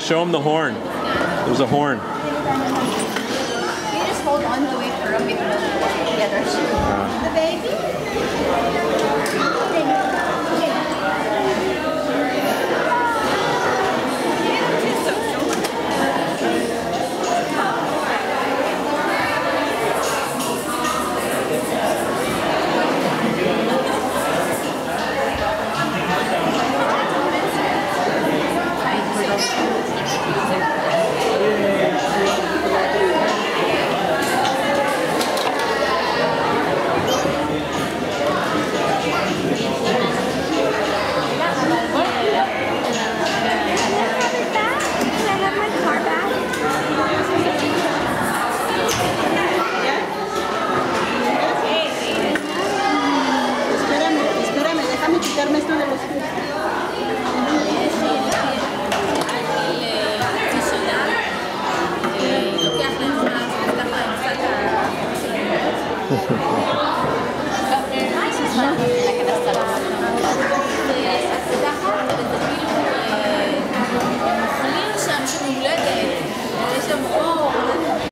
show him the horn. There's a horn. You just hold on to it for a bit together. The baby? Quitarme esto de los pies. Lo que hacen es una